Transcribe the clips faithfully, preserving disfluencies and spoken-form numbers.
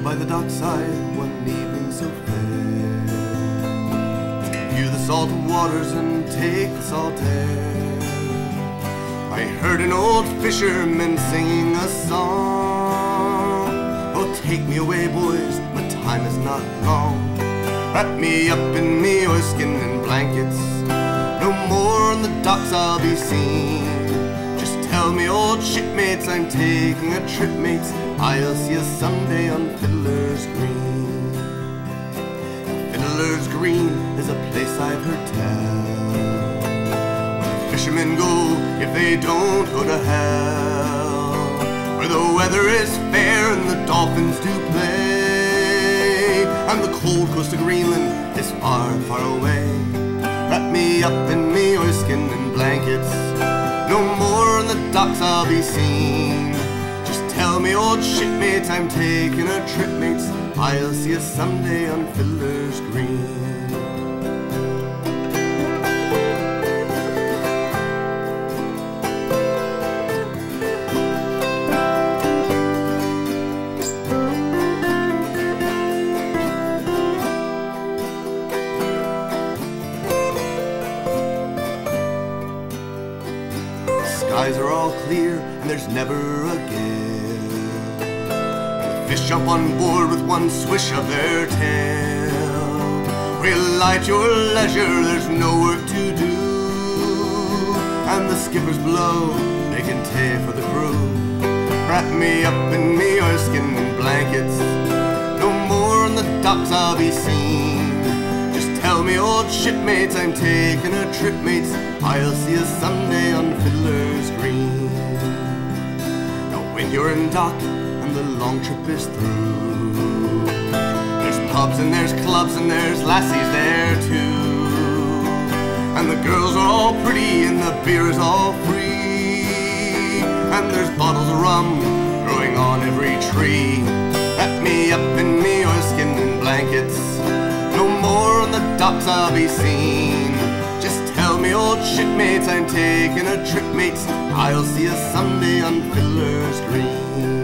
by the dockside one evening so fair, to view the salt waters and take the salt air. I heard an old fisherman singing a song. Oh, take me away, boys, my time is not long. Wrap me up in me oilskin and blankets, no more on the docks I'll be seen. Just tell me, old shipmates, I'm taking a trip, mates. I'll see you someday on Fiddler's Green. Fiddler's Green is a place I've heard tell, where the fishermen go if they don't go to hell, where the weather is fair and the dolphins do play, and the cold coast of Greenland is far, far away. Wrap me up in me oilskin and blankets, no more on the docks I'll be seen. Just tell me, old shipmates, I'm taking a trip, mates. I'll see you someday on Fiddler's Green. Skies are all clear and there's never a gale, and the fish jump on board with one swish of their tail. Rely at your leisure, there's no work to do, and the skippers below making tea for the crew. Wrap me up in me oilskin and blankets, no more on the docks I'll be seen. Just tell me, old shipmates, I'm taking a trip, mates. I'll see you someday on Fiddler's Green. Now when you're in dock and the long trip is through, there's pubs and there's clubs and there's lassies there too, and the girls are all pretty and the beer is all free, and there's bottles of rum growing on every tree. Wrap me up in me oilskin and blankets, no more on the docks I'll be seen. Just tell me, old shipmates, I'm taking a trip, mates. I'll see you someday on Fiddler's Green.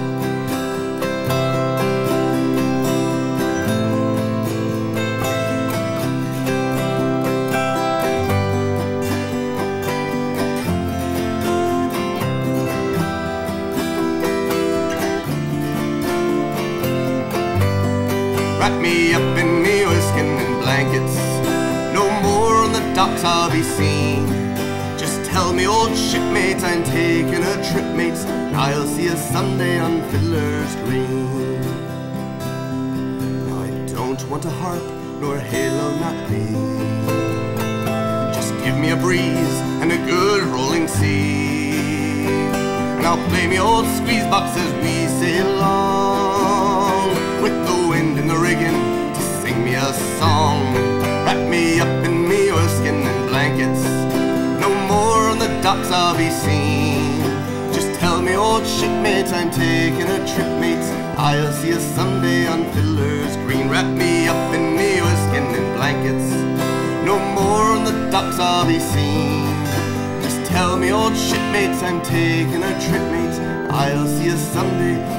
Wrap me up in me oilskin and blankets, no more on the docks I'll be seen. Just tell me, old shipmates, I'm taking a trip, mates. I'll see you someday on Fiddler's Green. Now I don't want a harp nor a halo, not me. Just give me a breeze and a good rolling sea, and I'll play me old squeeze box as we sail along, with the wind in the rigging to sing me a song. Wrap me up in me oilskin and blankets, no more on the docks I'll be seen. Just tell me, old shipmates, I'm taking a trip, mates. I'll see you someday on Fiddler's Green. Wrap me up in me oilskin and blankets, no more on the docks I'll be seen. Just tell me, old shipmates, I'm taking a trip, mates. I'll see you someday